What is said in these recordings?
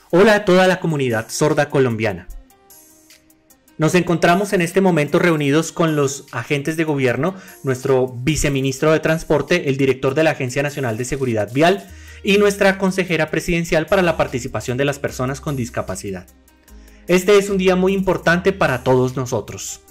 Hola a toda la comunidad sorda colombiana. Nos encontramos en este momento reunidos con los agentes de gobierno, nuestro viceministro de Transporte, el director de la Agencia Nacional de Seguridad Vial y nuestra consejera presidencial para la participación de las personas con discapacidad. Este es un día muy importante para todos nosotros.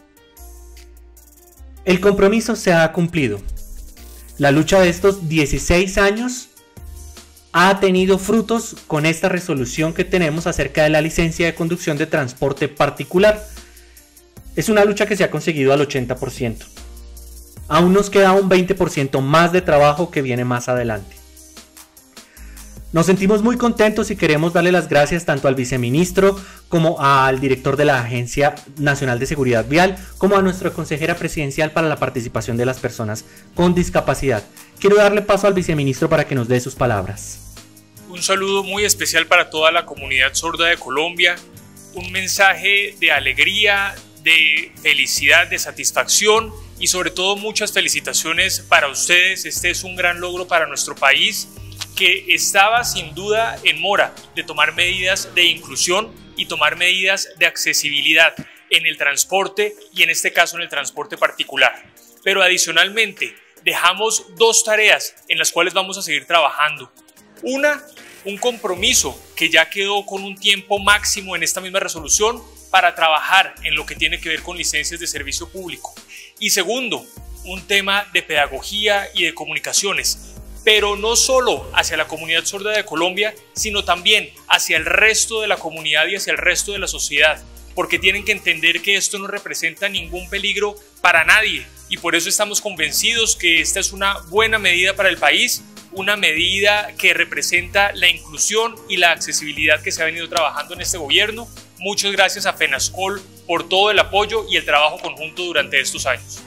El compromiso se ha cumplido. La lucha de estos 16 años ha tenido frutos con esta resolución que tenemos acerca de la licencia de conducción de transporte particular. Es una lucha que se ha conseguido al 80%. Aún nos queda un 20% más de trabajo que viene más adelante. Nos sentimos muy contentos y queremos darle las gracias tanto al viceministro como al director de la Agencia Nacional de Seguridad Vial, como a nuestra consejera presidencial para la participación de las personas con discapacidad. Quiero darle paso al viceministro para que nos dé sus palabras. Un saludo muy especial para toda la comunidad sorda de Colombia, un mensaje de alegría, de felicidad, de satisfacción y sobre todo muchas felicitaciones para ustedes. Este es un gran logro para nuestro país, que estaba sin duda en mora de tomar medidas de inclusión y tomar medidas de accesibilidad en el transporte y en este caso en el transporte particular. Pero adicionalmente dejamos dos tareas en las cuales vamos a seguir trabajando. Una, un compromiso que ya quedó con un tiempo máximo en esta misma resolución para trabajar en lo que tiene que ver con licencias de servicio público. Y segundo, un tema de pedagogía y de comunicaciones, pero no solo hacia la comunidad sorda de Colombia, sino también hacia el resto de la comunidad y hacia el resto de la sociedad, porque tienen que entender que esto no representa ningún peligro para nadie y por eso estamos convencidos que esta es una buena medida para el país, una medida que representa la inclusión y la accesibilidad que se ha venido trabajando en este gobierno. Muchas gracias a FENASCOL por todo el apoyo y el trabajo conjunto durante estos años.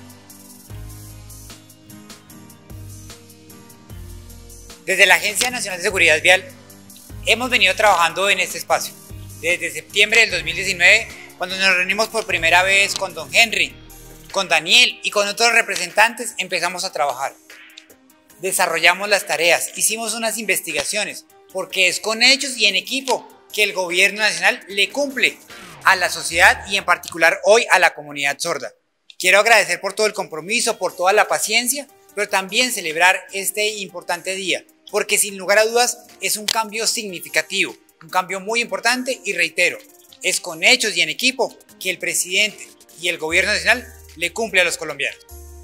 Desde la Agencia Nacional de Seguridad Vial hemos venido trabajando en este espacio desde septiembre del 2019, cuando nos reunimos por primera vez con don Henry, con Daniel y con otros representantes. Empezamos a trabajar, desarrollamos las tareas, hicimos unas investigaciones, porque es con hechos y en equipo que el gobierno nacional le cumple a la sociedad y en particular hoy a la comunidad sorda. Quiero agradecer por todo el compromiso, por toda la paciencia, pero también celebrar este importante día, porque sin lugar a dudas es un cambio significativo, un cambio muy importante y reitero, es con hechos y en equipo que el presidente y el gobierno nacional le cumple a los colombianos.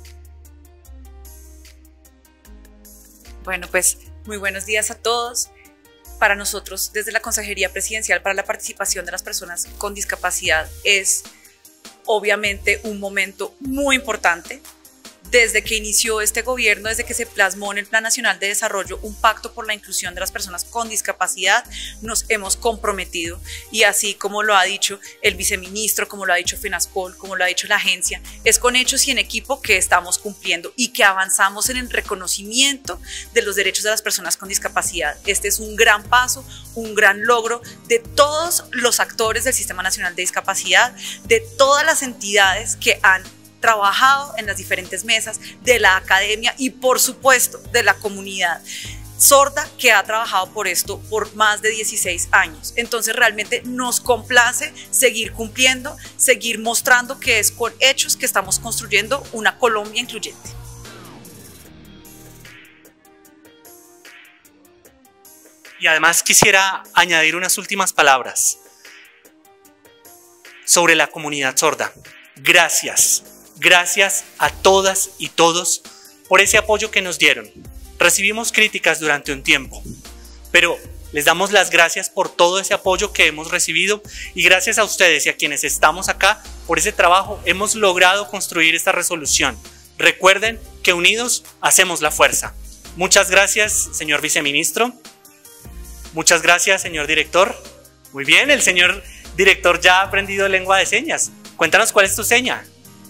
Bueno, pues muy buenos días a todos. Para nosotros, desde la Consejería Presidencial para la Participación de las Personas con Discapacidad, es obviamente un momento muy importante. Desde que inició este gobierno, desde que se plasmó en el Plan Nacional de Desarrollo un pacto por la inclusión de las personas con discapacidad, nos hemos comprometido, y así como lo ha dicho el viceministro, como lo ha dicho FENASCOL, como lo ha dicho la agencia, es con hechos y en equipo que estamos cumpliendo y que avanzamos en el reconocimiento de los derechos de las personas con discapacidad. Este es un gran paso, un gran logro de todos los actores del Sistema Nacional de Discapacidad, de todas las entidades que han trabajado en las diferentes mesas, de la academia y por supuesto de la comunidad sorda que ha trabajado por esto por más de 16 años. Entonces realmente nos complace seguir cumpliendo, seguir mostrando que es con hechos que estamos construyendo una Colombia incluyente. Y además quisiera añadir unas últimas palabras sobre la comunidad sorda. Gracias. Gracias a todas y todos por ese apoyo que nos dieron. Recibimos críticas durante un tiempo, pero les damos las gracias por todo ese apoyo que hemos recibido y gracias a ustedes y a quienes estamos acá por ese trabajo hemos logrado construir esta resolución. Recuerden que unidos hacemos la fuerza. Muchas gracias, señor viceministro. Muchas gracias, señor director. Muy bien, el señor director ya ha aprendido lengua de señas. Cuéntanos cuál es tu seña.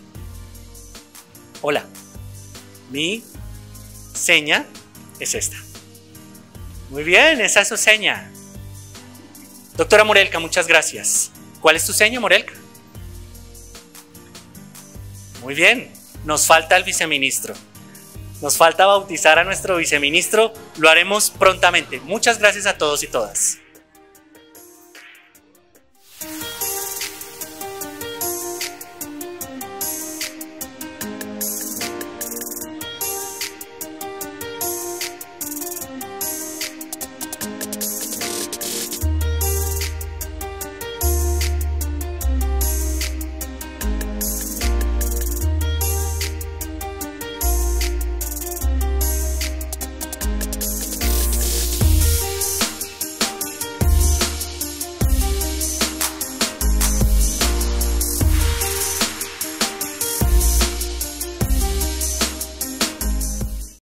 Hola, mi seña es esta. Muy bien, esa es su seña. Doctora Morelka, muchas gracias. ¿Cuál es tu seña, Morelka? Muy bien, nos falta el viceministro. Nos falta bautizar a nuestro viceministro. Lo haremos prontamente. Muchas gracias a todos y todas.